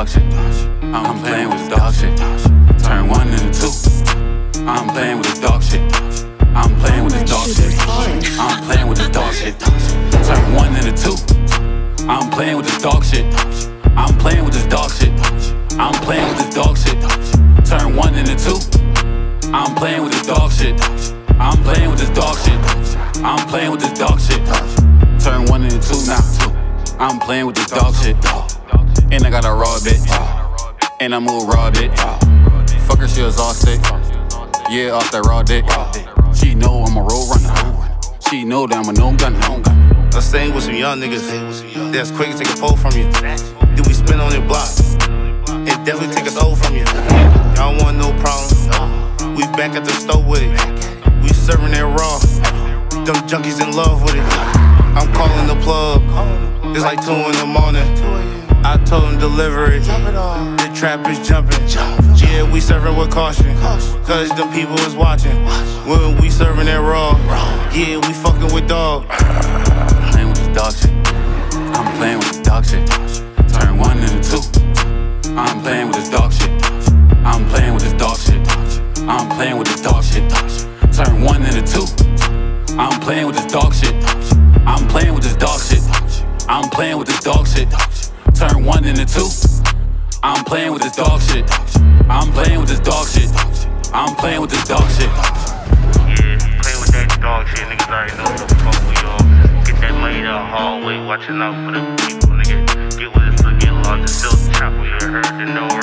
dog shit. I'm playing with this dog shit. Turn 1 into 2. I'm playing with this dog shit. I'm playing with this dog shit. I'm playing with this dog shit. Turn 1 into 2. I'm playing with this dog shit. I'm playing with this dog shit. I'm playing with this dog shit. Turn 1 into 2. I'm playing with this dog shit. I'm playing with this dog shit. I'm playing with this dog shit. Turn 1 into 2 now. I'm playing with this dog shit. And I got a raw bitch. And I move raw bitch. Fuck her, she exhausted. Yeah, off that raw dick. She know I'm a road runner. She know that I'm a no gunner. I'm staying with some young niggas that's quick to take a pole from you. Then we spin on your block. It definitely take a toll from you. Y'all want no problem. We back at the stove with it. We serving it raw. Them junkies in love with it. I'm calling the plug. It's like 2 in the morning. I told him deliver it. The trap is jumping. Yeah, we serving with caution. Cause them people is watching. When we serving it raw. Yeah, we fucking with dog. I'm playing with this dog shit. I'm playing with this dog shit. Turn 1 into 2. I'm playing with this dog shit. I'm playing with this dog shit. I'm playing with this dog shit. Turn 1 into 2. I'm playing with this dog shit. I'm playing with this dog shit. I'm playing with this dog shit. Turn 1 into 2. I'm playing with this dog shit. I'm playing with this dog shit. I'm playing with this dog shit. Yeah, playing with that dog shit, niggas already know what the fuck we on. Get that money down the hallway, watching out for the people, nigga. Get with this, get lost, it's still Trappo, you heard the no